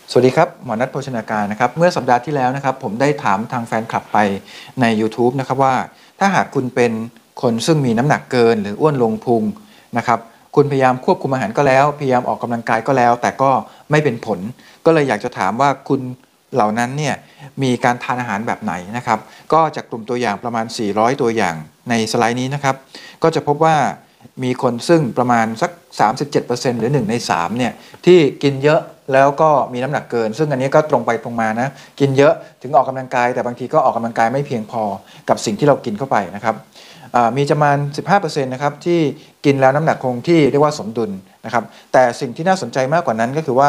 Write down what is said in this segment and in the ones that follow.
สวัสดีครับหมอนัทโภชนาการนะครับเมื่อสัปดาห์ที่แล้วนะครับผมได้ถามทางแฟนคลับไปใน YouTube นะครับว่าถ้าหากคุณเป็นคนซึ่งมีน้ำหนักเกินหรืออ้วนลงพุงนะครับคุณพยายามควบคุมอาหารก็แล้วพยายามออกกำลังกายก็แล้วแต่ก็ไม่เป็นผลก็เลยอยากจะถามว่าคุณเหล่านั้นเนี่ยมีการทานอาหารแบบไหนนะครับก็จากกลุ่มตัวอย่างประมาณ400ตัวอย่างในสไลด์นี้นะครับก็จะพบว่ามีคนซึ่งประมาณสัก 37% หรือ1ใน3เนี่ยที่กินเยอะแล้วก็มีน้ำหนักเกินซึ่งอันนี้ก็ตรงไปตรงมานะกินเยอะถึงออกกำลังกายแต่บางทีก็ออกกำลังกายไม่เพียงพอกับสิ่งที่เรากินเข้าไปนะครับมีประมาณ 15% นะครับที่กินแล้วน้ำหนักคงที่เรียกว่าสมดุลนะครับแต่สิ่งที่น่าสนใจมากกว่านั้นก็คือว่า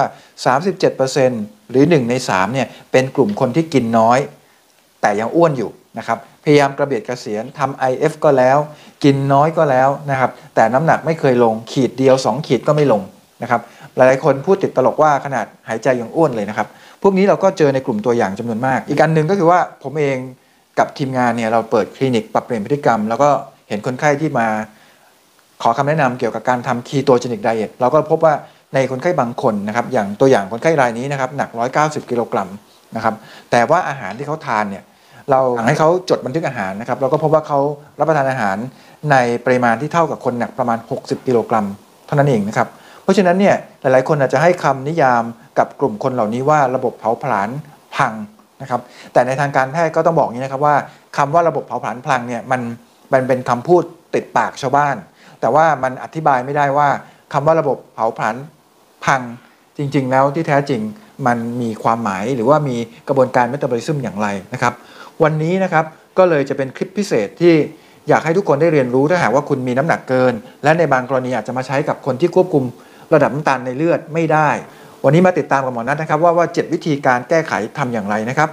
37% หรือ1ใน3เนี่ยเป็นกลุ่มคนที่กินน้อยแต่ยังอ้วนอยู่นะครับพยายามกระเบียดกระเสียนทำ IF ก็แล้วกินน้อยก็แล้วนะครับแต่น้ำหนักไม่เคยลงขีดเดียว2ขีดก็ไม่ลงนะครับหลายๆคนพูดติดตลกว่าขนาดหายใจยังอ้วนเลยนะครับพวกนี้เราก็เจอในกลุ่มตัวอย่างจำนวนมากอีกอันหนึ่งก็คือว่าผมเองกับทีมงานเนี่ยเราเปิดคลินิกปรับเปลี่ยนพฤติกรรมแล้วก็เห็นคนไข้ที่มาขอคำแนะนำเกี่ยวกับการทำคีโตเจนิกไดเอทเราก็พบว่าในคนไข้บางคนนะครับอย่างตัวอย่างคนไข้รายนี้นะครับหนัก190กิโลกรัมนะครับแต่ว่าอาหารที่เขาทานเนี่ยเราให้เขาจดบันทึกอาหารนะครับเราก็พบว่าเขารับประทานอาหารในปริมาณที่เท่ากับคนหนักประมาณ60กิโลกรัมเท่านั้นเองนะครับเพราะฉะนั้นเนี่ยหลายๆคนอาจจะให้คำนิยามกับกลุ่มคนเหล่านี้ว่าระบบเผาผลาญพังนะครับแต่ในทางการแพทย์ก็ต้องบอกอย่างนี้นะครับว่าคำว่าระบบเผาผลาญพังเนี่ยมันเป็นคำพูดติดปากชาวบ้านแต่ว่ามันอธิบายไม่ได้ว่าคำว่าระบบเผาผลาญพังจริงๆแล้วที่แท้จริงมันมีความหมายหรือว่ามีกระบวนการเมตาบอลิซึมอย่างไรนะครับวันนี้นะครับก็เลยจะเป็นคลิปพิเศษที่อยากให้ทุกคนได้เรียนรู้ถ้าหากว่าคุณมีน้ำหนักเกินและในบางกรณีอาจจะมาใช้กับคนที่ควบคุมระดับน้ำตาลในเลือดไม่ได้วันนี้มาติดตามกับหมอนัทนะครับว่า7วิธีการแก้ไขทำอย่างไรนะครับ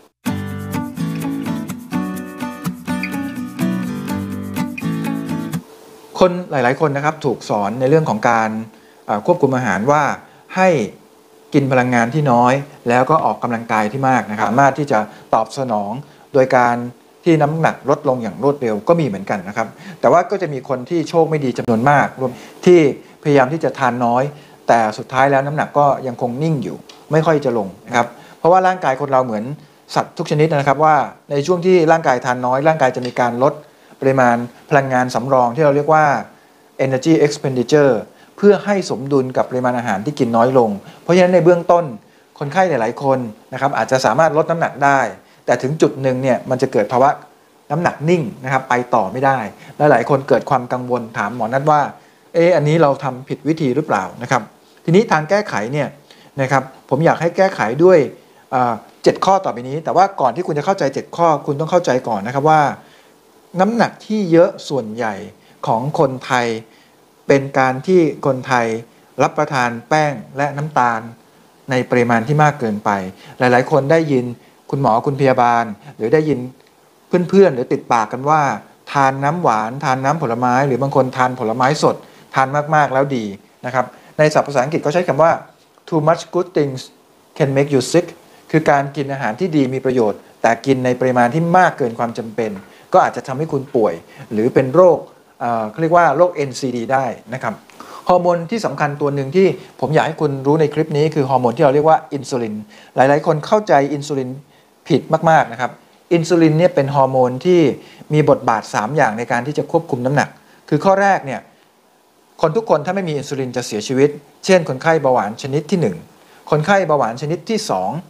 คนหลายๆคนนะครับถูกสอนในเรื่องของการควบคุมอาหารว่าให้กินพลังงานที่น้อยแล้วก็ออกกำลังกายที่มากนะครับสามารถที่จะตอบสนองโดยการที่น้ำหนักลดลงอย่างรวดเร็วก็มีเหมือนกันนะครับแต่ว่าก็จะมีคนที่โชคไม่ดีจำนวนมากรวมที่พยายามที่จะทานน้อยแต่สุดท้ายแล้วน้ำหนักก็ยังคงนิ่งอยู่ไม่ค่อยจะลงนะครับเพราะว่าร่างกายคนเราเหมือนสัตว์ทุกชนิดนะครับว่าในช่วงที่ร่างกายทานน้อยร่างกายจะมีการลดปริมาณพลังงานสำรองที่เราเรียกว่า energy expenditure เพื่อให้สมดุลกับปริมาณอาหารที่กินน้อยลงเพราะฉะนั้นในเบื้องต้นคนไข้หลายๆคนนะครับอาจจะสามารถลดน้ำหนักได้แต่ถึงจุดหนึ่งเนี่ยมันจะเกิดภาวะน้ำหนักนิ่งนะครับไปต่อไม่ได้และหลายคนเกิดความกังวลถามหมอนัทว่าอันนี้เราทำผิดวิธีหรือเปล่านะครับทีนี้ทางแก้ไขเนี่ยนะครับผมอยากให้แก้ไขด้วย7 ข้อต่อไปนี้แต่ว่าก่อนที่คุณจะเข้าใจ7 ข้อคุณต้องเข้าใจก่อนนะครับว่าน้ำหนักที่เยอะส่วนใหญ่ของคนไทยเป็นการที่คนไทยรับประทานแป้งและน้ำตาลในปริมาณที่มากเกินไปหลายๆคนได้ยินคุณหมอคุณพยาบาลหรือได้ยินเพื่อนๆหรือติดปากกันว่าทานน้ำหวานทานน้ำผลไม้หรือบางคนทานผลไม้สดทานมากๆแล้วดีนะครับในศัพท์ภาษาอังกฤษก็ใช้คำว่า too much good things can make you sick คือการกินอาหารที่ดีมีประโยชน์แต่กินในปริมาณที่มากเกินความจำเป็นก็อาจจะทำให้คุณป่วยหรือเป็นโรคเขาเรียกว่าโรค NCD ได้นะครับฮอร์โมนที่สำคัญตัวหนึ่งที่ผมอยากให้คุณรู้ในคลิปนี้คือฮอร์โมนที่เราเรียกว่าอินซูลินหลายๆคนเข้าใจอินซูลินผิดมากๆนะครับอินซูลินเนี่ยเป็นฮอร์โมนที่มีบทบาท3อย่างในการที่จะควบคุมน้ำหนักคือข้อแรกเนี่ยคนทุกคนถ้าไม่มีอินซูลินจะเสียชีวิตเช่นคนไข้เบาหวานชนิดที่1คนไข้เบาหวานชนิดที่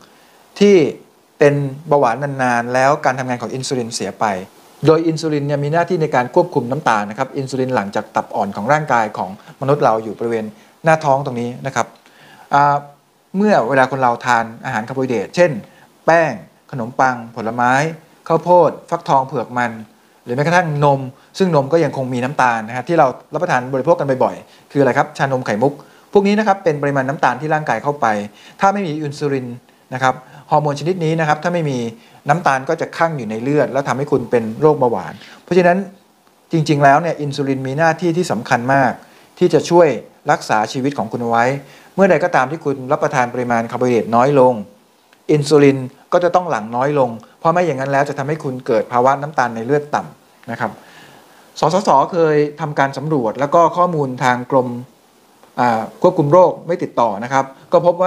2ที่เป็นเบาหวานนานๆแล้วการทำงานของอินซูลินเสียไปโดยอินซูลินเนี่ยมีหน้าที่ในการควบคุมน้ำตาลนะครับอินซูลินหลั่งจากตับอ่อนของร่างกายของมนุษย์เราอยู่บริเวณหน้าท้องตรงนี้นะครับเมื่อเวลาคนเราทานอาหารคาร์โบไฮเดรตเช่นแป้งขนมปังผลไม้ข้าวโพดฟักทองเผือกมันหรือแม้กระทั่งนมซึ่งนมก็ยังคงมีน้ำตาลนะครับที่เรารับประทานบริโภคกันบ่อยๆคืออะไรครับชานมไข่มุกพวกนี้นะครับเป็นปริมาณน้ำตาลที่ร่างกายเข้าไปถ้าไม่มีอินซูลินนะครับฮอร์โมนชนิดนี้นะครับถ้าไม่มีน้ำตาลก็จะคั่งอยู่ในเลือดแล้วทำให้คุณเป็นโรคเบาหวานเพราะฉะนั้นจริงๆแล้วเนี่ยอินซูลินมีหน้าที่ที่สำคัญมากที่จะช่วยรักษาชีวิตของคุณเอาไว้เมื่อใดก็ตามที่คุณรับประทานปริมาณคาร์โบไฮเดรตน้อยลงอินซูลินก็จะต้องหลั่งน้อยลงเพราะไม่อย่างนั้นแล้วจะทำให้คุณเกิดภาวะน้ำตาลในเลือดต่ำนะครับสสส.เคยทำการสำรวจแล้วก็ข้อมูลทางกรมควบคุมโรคไม่ติดต่อนะครับก็พบว่า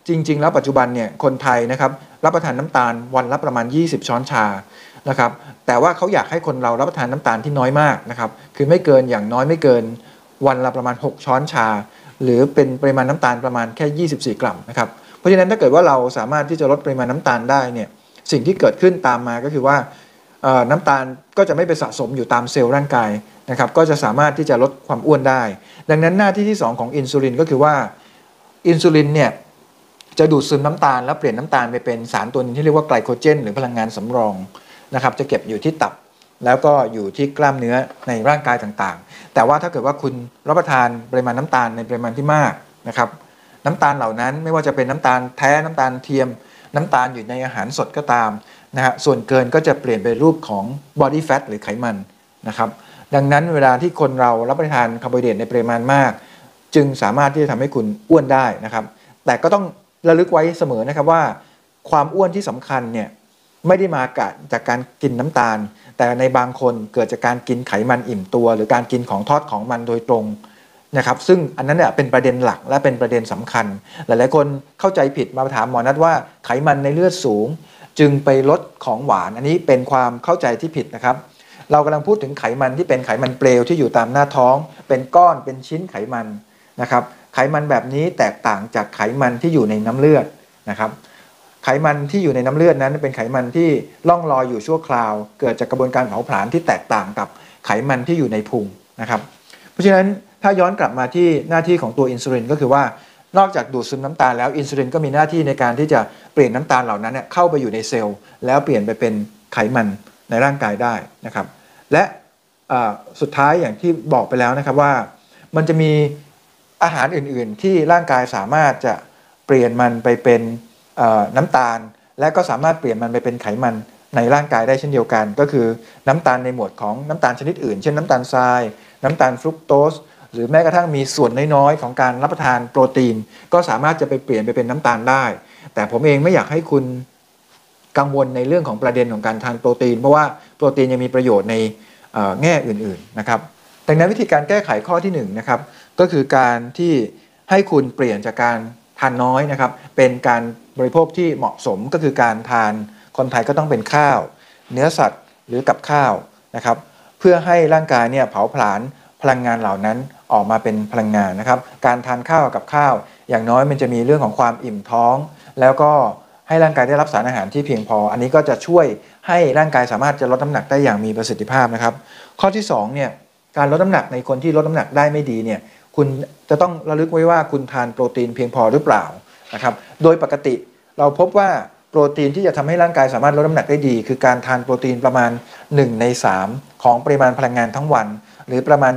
จริงๆแล้วปัจจุบันเนี่ยคนไทยนะครับรับประทานน้ำตาลวันละประมาณ20ช้อนชานะครับแต่ว่าเขาอยากให้คนเรารับประทานน้ำตาลที่น้อยมากนะครับคือไม่เกินอย่างน้อยไม่เกินวันละประมาณ6ช้อนชาหรือเป็นปริมาณน้ำตาลประมาณแค่24กรัมนะครับเพราะฉะนั้นถ้าเกิดว่าเราสามารถที่จะลดปริมาณน้ำตาลได้เนี่ยสิ่งที่เกิดขึ้นตามมาก็คือว่าน้ำตาลก็จะไม่ไปสะสมอยู่ตามเซลล์ร่างกายนะครับก็จะสามารถที่จะลดความอ้วนได้ดังนั้นหน้าที่ที่2ของอินซูลินก็คือว่าอินซูลินเนี่ยจะดูดซึมน้ำตาลแล้วเปลี่ยนน้ำตาลไปเป็นสารตัวนึงที่เรียกว่าไกลโคเจนหรือพลังงานสำรองนะครับจะเก็บอยู่ที่ตับแล้วก็อยู่ที่กล้ามเนื้อในร่างกายต่างๆแต่ว่าถ้าเกิดว่าคุณรับประทานปริมาณน้ำตาลในปริมาณที่มากนะครับน้ำตาลเหล่านั้นไม่ว่าจะเป็นน้ำตาลแท้น้ำตาลเทียมน้ำตาลอยู่ในอาหารสดก็ตามนะฮะส่วนเกินก็จะเปลี่ยนไปรูปของ body fat หรือไขมันนะครับดังนั้นเวลาที่คนเรารับประทานคาร์โบไฮเดรตในปริมาณมากจึงสามารถที่จะทำให้คุณอ้วนได้นะครับแต่ก็ต้องระลึกไว้เสมอนะครับว่าความอ้วนที่สำคัญเนี่ยไม่ได้มาจากการกินน้ำตาลแต่ในบางคนเกิดจากการกินไขมันอิ่มตัวหรือการกินของทอดของมันโดยตรงนะครับซึ่งอันนั้นเนี่ยเป็นประเด็นหลักและเป็นประเด็นสำคัญหลายๆคนเข้าใจผิดมาถามหมอนัทว่าไขมันในเลือดสูงจึงไปลดของหวานอันนี้เป็นความเข้าใจที่ผิดนะครับเรากำลังพูดถึงไขมันที่เป็นไขมันเปลวที่อยู่ตามหน้าท้องเป็นก้อนเป็นชิ้นไขมันนะครับไขมันแบบนี้แตกต่างจากไขมันที่อยู่ในน้ำเลือดนะครับไขมันที่อยู่ในน้ำเลือดนั้นเป็นไขมันที่ล่องลอยอยู่ชั่วคราวเกิดจากกระบวนการเผาผลาญที่แตกต่างกับไขมันที่อยู่ในพุงนะครับเพราะฉะนั้นถ้าย้อนกลับมาที่หน้าที่ของตัวอินซูลินก็คือว่านอกจากดูดซึมน้ำตาลแล้วอินซูลินก็มีหน้าที่ในการที่จะเปลี่ยนน้ำตาลเหล่านั้นเข้าไปอยู่ในเซลล์แล้วเปลี่ยนไปเป็นไขมันในร่างกายได้นะครับและสุดท้ายอย่างที่บอกไปแล้วนะครับว่ามันจะมีอาหารอื่นๆที่ร่างกายสามารถจะเปลี่ยนมันไปเป็นน้ำตาลและก็สามารถเปลี่ยนมันไปเป็นไขมันในร่างกายได้เช่นเดียวกันก็คือน้ำตาลในหมวดของน้ำตาลชนิดอื่นเช่นน้ำตาลทรายน้ำตาลฟรุกโตสหรือแม้กระทั่งมีส่วนน้อยๆของการรับประทานโปรตีนก็สามารถจะไปเปลี่ยนไปเป็นน้ำตาลได้แต่ผมเองไม่อยากให้คุณกังวลในเรื่องของประเด็นของการทานโปรตีนเพราะว่าโปรตีนยังมีประโยชน์ในแง่อื่นๆนะครับดังนั้นวิธีการแก้ไขข้อที่1นะครับก็คือการที่ให้คุณเปลี่ยนจากการทานน้อยนะครับเป็นการบริโภคที่เหมาะสมก็คือการทานคนไทยก็ต้องเป็นข้าวเนื้อสัตว์หรือกับข้าวนะครับเพื่อให้ร่างกายเนี่ยเผาผลาญพลังงานเหล่านั้นออกมาเป็นพลังงานนะครับการทานข้าวกับข้าวอย่างน้อยมันจะมีเรื่องของความอิ่มท้องแล้วก็ให้ร่างกายได้รับสารอาหารที่เพียงพออันนี้ก็จะช่วยให้ร่างกายสามารถจะลดน้ำหนักได้อย่างมีประสิทธิภาพนะครับข้อที่2เนี่ยการลดน้ำหนักในคนที่ลดน้ำหนักได้ไม่ดีเนี่ยคุณจะต้องระลึกไว้ว่าคุณทานโปรตีนเพียงพอหรือเปล่านะครับโดยปกติเราพบว่าโปรตีนที่จะทำให้ร่างกายสามารถลดน้ำหนักได้ดีคือการทานโปรตีนประมาณ1ใน3ของปริมาณพลังงานทั้งวันหรือประมาณ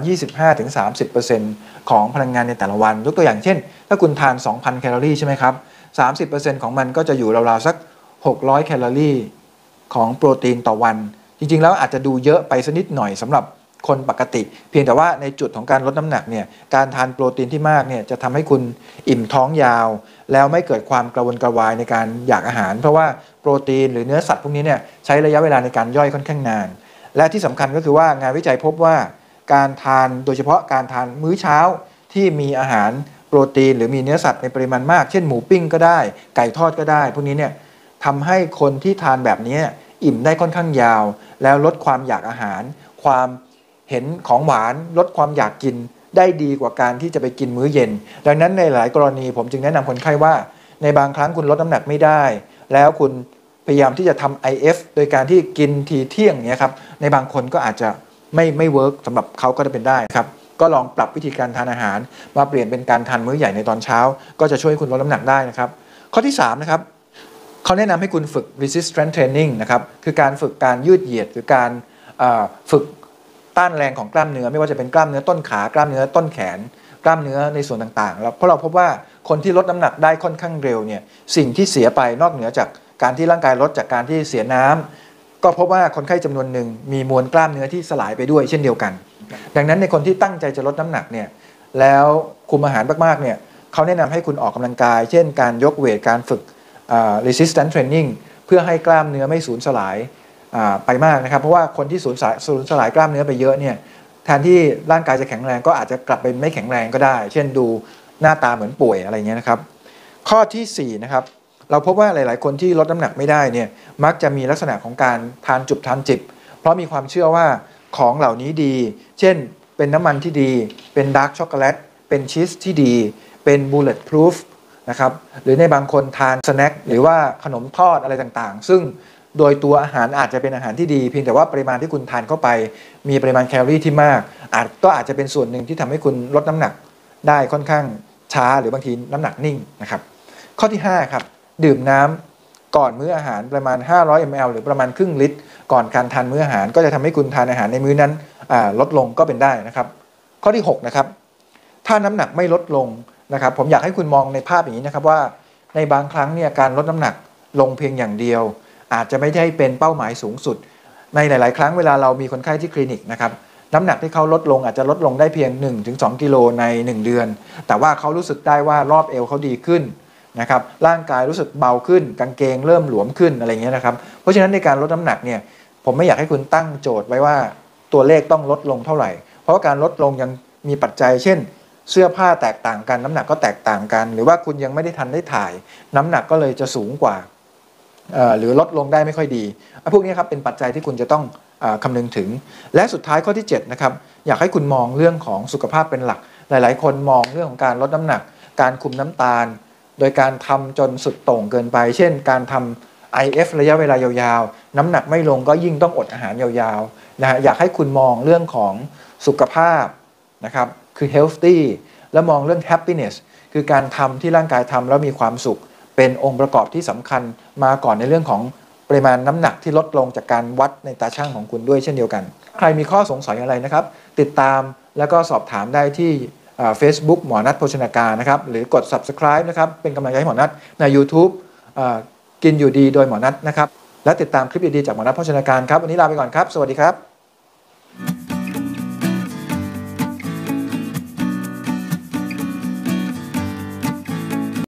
25-30% ของพลังงานในแต่ละวันยกตัวอย่างเช่นถ้าคุณทาน 2,000 แคลอรี่ใช่ไหมครับ 30% ของมันก็จะอยู่ราวๆสัก600 แคลอรี่ของโปรตีนต่อวันจริงๆแล้วอาจจะดูเยอะไปสักนิดหน่อยสำหรับคนปกติเพียงแต่ว่าในจุดของการลดน้ำหนักเนี่ยการทานโปรตีนที่มากเนี่ยจะทำให้คุณอิ่มท้องยาวแล้วไม่เกิดความกระวนกระวายในการอยากอาหารเพราะว่าโปรตีนหรือเนื้อสัตว์พวกนี้เนี่ยใช้ระยะเวลาในการย่อยค่อนข้างนานและที่สำคัญก็คือว่างานวิจัยพบว่าการทานโดยเฉพาะการทานมื้อเช้าที่มีอาหารโปรตีนหรือมีเนื้อสัตว์ในปริมาณมากเช่นหมูปิ้งก็ได้ไก่ทอดก็ได้พวกนี้เนี่ยทำให้คนที่ทานแบบนี้อิ่มได้ค่อนข้างยาวแล้วลดความอยากอาหารความเห็นของหวานลดความอยากกินได้ดีกว่าการที่จะไปกินมื้อเย็นดังนั้นในหลายกรณีผมจึงแนะนำคนไข้ว่าในบางครั้งคุณลดน้ำหนักไม่ได้แล้วคุณพยายามที่จะทำ IF โดยการที่กินทีเที่ยงเนี่ยครับในบางคนก็อาจจะไม่เวิร์กสำหรับเขาก็จะเป็นได้ครับก็ลองปรับวิธีการทานอาหารมาเปลี่ยนเป็นการทานมื้อใหญ่ในตอนเช้าก็จะช่วยคุณลดน้ำหนักได้นะครับข้อที่3นะครับเขาแนะนำให้คุณฝึก resistance training นะครับคือการฝึกการยืดเหยียดหรือการฝึกต้านแรงของกล้ามเนื้อไม่ว่าจะเป็นกล้ามเนื้อต้นขากล้ามเนื้อต้นแขนกล้ามเนื้อในส่วนต่างๆแล้วเพราะเราพบว่าคนที่ลดน้ำหนักได้ค่อนข้างเร็วเนี่ยสิ่งที่เสียไปนอกเหนือจากการที่ร่างกายลดจากการที่เสียน้ำก็พบว่าคนไข้จำนวนหนึ่งมีมวลกล้ามเนื้อที่สลายไปด้วยเช่นเดียวกันดังนั้นในคนที่ตั้งใจจะลดน้ำหนักเนี่ยแล้วคุมอาหารมากๆเนี่ยเขาแนะนำให้คุณออกกำลังกายเช่นการยกเวทการฝึกresistance training เพื่อให้กล้ามเนื้อไม่สูญสลายไปมากนะครับเพราะว่าคนที่สูญสลายกล้ามเนื้อไปเยอะเนี่ยแทนที่ร่างกายจะแข็งแรงก็อาจจะกลับเป็นไม่แข็งแรงก็ได้เช่นดูหน้าตาเหมือนป่วยอะไรเงี้ยนะครับข้อที่4นะครับเราพบว่าหลายๆคนที่ลดน้ำหนักไม่ได้เนี่ยมักจะมีลักษณะของการทานจุบทานจิบเพราะมีความเชื่อว่าของเหล่านี้ดีเช่นเป็นน้ำมันที่ดีเป็นดาร์กช็อกโกแลตเป็นชีสที่ดีเป็นบูลเลตพรูฟนะครับหรือในบางคนทานสแน็คหรือว่าขนมทอดอะไรต่างๆซึ่งโดยตัวอาหารอาจจะเป็นอาหารที่ดีเพียงแต่ว่าปริมาณที่คุณทานเข้าไปมีปริมาณแคลอรี่ที่มากอาจจะเป็นส่วนหนึ่งที่ทำให้คุณลดน้ำหนักได้ค่อนข้างช้าหรือบางทีน้ำหนักนิ่งนะครับข้อที่5ครับดื่มน้ำก่อนมื้ออาหารประมาณ500 ml หรือประมาณครึ่งลิตรก่อนการทานมื้ออาหารก็จะทำให้คุณทานอาหารในมื้อนั้นลดลงก็เป็นได้นะครับข้อที่6นะครับถ้าน้ำหนักไม่ลดลงนะครับผมอยากให้คุณมองในภาพอย่างนี้นะครับว่าในบางครั้งเนี่ยการลดน้ำหนักลงเพียงอย่างเดียวอาจจะไม่ได้เป็นเป้าหมายสูงสุดในหลายๆครั้งเวลาเรามีคนไข้ที่คลินิกนะครับน้ำหนักที่เขาลดลงอาจจะลดลงได้เพียง 1-2 กิโลใน1เดือนแต่ว่าเขารู้สึกได้ว่ารอบเอวเขาดีขึ้นนะครับร่างกายรู้สึกเบาขึ้นกางเกงเริ่มหลวมขึ้นอะไรเงี้ยนะครับเพราะฉะนั้นในการลดน้ำหนักเนี่ยผมไม่อยากให้คุณตั้งโจทย์ไว้ว่าตัวเลขต้องลดลงเท่าไหร่เพราะว่าการลดลงยังมีปัจจัยเช่นเสื้อผ้าแตกต่างกันน้ำหนักก็แตกต่างกันหรือว่าคุณยังไม่ได้ทันได้ถ่ายน้ำหนักก็เลยจะสูงกว่าหรือลดลงได้ไม่ค่อยดีพวกนี้ครับเป็นปัจจัยที่คุณจะต้องคำนึงถึงและสุดท้ายข้อที่7นะครับอยากให้คุณมองเรื่องของสุขภาพเป็นหลักหลายๆคนมองเรื่องของการลดน้ำหนักการคุมน้ำตาลโดยการทำจนสุดโต่งเกินไปเช่นการทำ IF ระยะเวลายาวๆน้ำหนักไม่ลงก็ยิ่งต้องอดอาหารยาวๆนะฮะอยากให้คุณมองเรื่องของสุขภาพนะครับคือ healthy และมองเรื่อง happiness คือการทำที่ร่างกายทำแล้วมีความสุขเป็นองค์ประกอบที่สำคัญมาก่อนในเรื่องของปริมาณน้ำหนักที่ลดลงจากการวัดในตาช่างของคุณด้วยเช่นเดียวกันใครมีข้อสงสัยอะไรนะครับติดตามแล้วก็สอบถามได้ที่Facebook หมอนัทโภชนาการนะครับหรือกด Subscribe นะครับเป็นกำลังใจให้หมอนัทใน YouTube กินอยู่ดีโดยหมอนัทนะครับและติดตามคลิปดีๆจากหมอนัทโภชนาการครับวันนี้ลาไปก่อนครับสวัสดีครับ